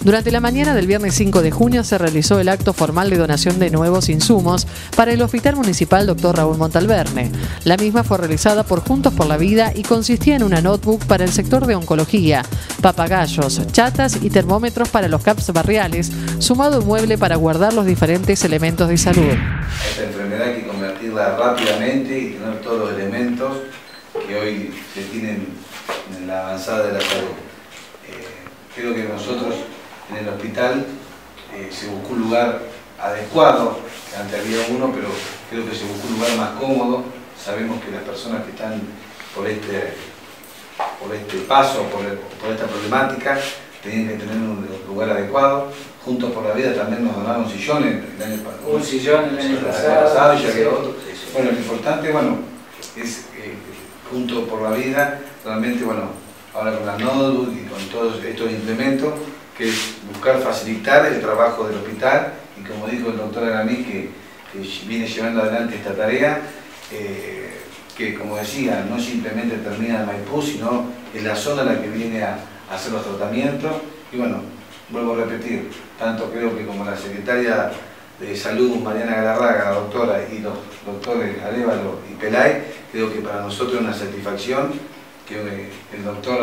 Durante la mañana del viernes 5 de junio se realizó el acto formal de donación de nuevos insumos para el Hospital Municipal Dr. Raúl Montalverne. La misma fue realizada por Juntos por la Vida y consistía en una notebook para el sector de oncología, papagayos, chatas y termómetros para los CAPS barriales, sumado un mueble para guardar los diferentes elementos de salud. Esta enfermedad hay que convertirla rápidamente y tener todos los elementos que hoy se tienen en la avanzada de la salud. Creo que nosotros en el hospital se buscó un lugar adecuado, que antes había uno, pero creo que se buscó un lugar más cómodo. Sabemos que las personas que están por este paso, por esta problemática, tenían que tener un lugar adecuado. Juntos por la Vida también nos donaron sillones el año pasado. Un sillón el año pasado Y ya quedó otro. Bueno, lo importante, es Juntos por la Vida, realmente, ahora con la notebook y con todos estos implementos, que es buscar facilitar el trabajo del hospital, y como dijo el doctor Agamís, que viene llevando adelante esta tarea, que como decía, no simplemente termina en Maipú, sino en la zona en la que viene a hacer los tratamientos. Y vuelvo a repetir, tanto creo que como la secretaria de Salud, Mariana Galarraga, la doctora, y los doctores Arévalo y Pelay, creo que para nosotros es una satisfacción que el doctor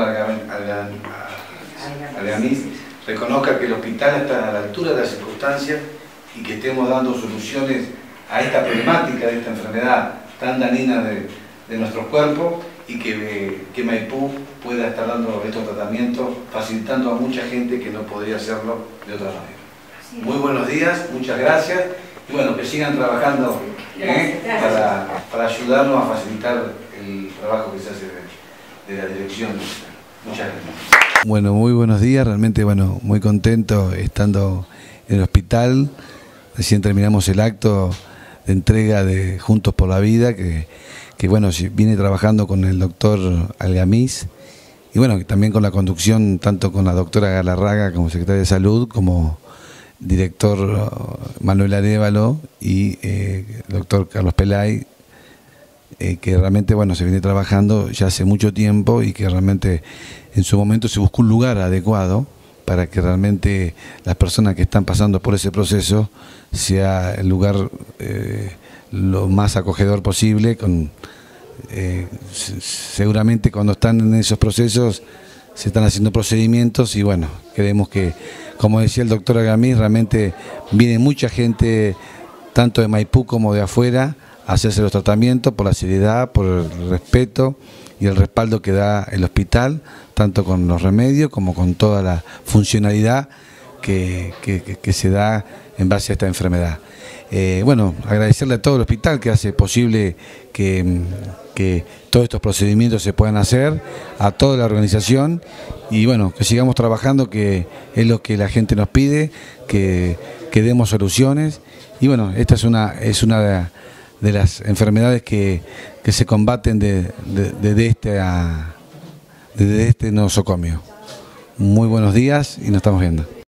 Agamís reconozca que el hospital está a la altura de las circunstancias y que estemos dando soluciones a esta problemática de esta enfermedad tan dañina de nuestros cuerpos, y que Maipú pueda estar dando estos tratamientos, facilitando a mucha gente que no podría hacerlo de otra manera. Sí. Muy buenos días, muchas gracias, y que sigan trabajando para ayudarnos a facilitar el trabajo que se hace de la dirección. Muchas gracias. Bueno, muy buenos días, realmente muy contento estando en el hospital. Recién terminamos el acto de entrega de Juntos por la Vida, que viene trabajando con el doctor Agamís, y también con la conducción, tanto con la doctora Galarraga como secretaria de Salud, como director Manuel Arévalo y el doctor Carlos Pelay, que realmente se viene trabajando ya hace mucho tiempo, y que realmente en su momento se buscó un lugar adecuado para que realmente las personas que están pasando por ese proceso sea el lugar lo más acogedor posible. Seguramente cuando están en esos procesos se están haciendo procedimientos, y creemos que, como decía el doctor Agamís, realmente viene mucha gente, tanto de Maipú como de afuera, a hacerse los tratamientos por la seriedad, por el respeto y el respaldo que da el hospital, tanto con los remedios como con toda la funcionalidad que se da en base a esta enfermedad. Agradecerle a todo el hospital que hace posible que todos estos procedimientos se puedan hacer, a toda la organización, y que sigamos trabajando, que es lo que la gente nos pide, que demos soluciones. Y esta es una de las enfermedades que se combaten desde este nosocomio. Muy buenos días y nos estamos viendo.